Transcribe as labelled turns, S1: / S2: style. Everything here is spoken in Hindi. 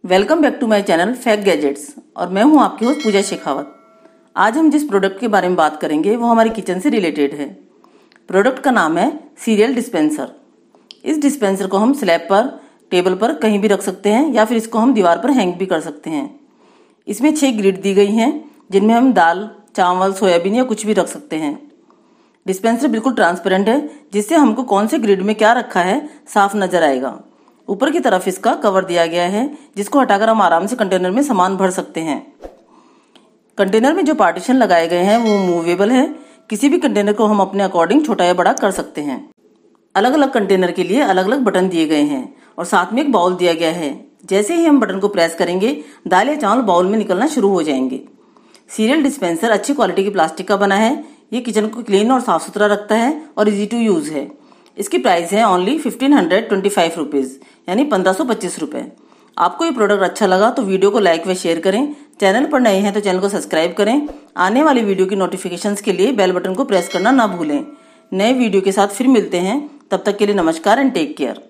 S1: Welcome back to my channel fact gadgets और मैं हूं आपकी होस्ट पूजा शेखावत। आज हम जिस प्रोडक्ट के बारे में बात करेंगे वो हमारी किचन से रिलेटेड है। प्रोडक्ट का नाम है सीरियल डिस्पेंसर। इस डिस्पेंसर को हम स्लैब पर, टेबल पर कहीं भी रख सकते हैं या फिर इसको हम दीवार पर हैंग भी कर सकते हैं। इसमें 6 ग्रिड दी गई हैं जिनमें हम दाल, चावल, सोयाबीन या कुछ भी रख सकते हैं। डिस्पेंसर बिल्कुल ट्रांसपेरेंट है जिससे हमको कौन से ग्रिड में क्या रखा है साफ नजर आएगा। ऊपर की तरफ इसका कवर दिया गया है जिसको हटाकर हम आराम से कंटेनर में सामान भर सकते हैं। कंटेनर में जो पार्टीशन लगाए गए हैं वो मूवेबल है। किसी भी कंटेनर को हम अपने अकॉर्डिंग छोटा या बड़ा कर सकते हैं। अलग अलग कंटेनर के लिए अलग अलग बटन दिए गए हैं और साथ में एक बाउल दिया गया है। जैसे ही हम बटन को प्रेस करेंगे दाल या चावल बाउल में निकलना शुरू हो जाएंगे। सीरियल डिस्पेंसर अच्छी क्वालिटी की प्लास्टिक का बना है। ये किचन को क्लीन और साफ सुथरा रखता है और इजी टू यूज है। इसकी प्राइस है ओनली 1525 रुपीज यानी 1525 रुपए। आपको ये प्रोडक्ट अच्छा लगा तो वीडियो को लाइक व शेयर करें। चैनल पर नए हैं तो चैनल को सब्सक्राइब करें। आने वाली वीडियो की नोटिफिकेशंस के लिए बेल बटन को प्रेस करना ना भूलें। नए वीडियो के साथ फिर मिलते हैं। तब तक के लिए नमस्कार एंड टेक केयर।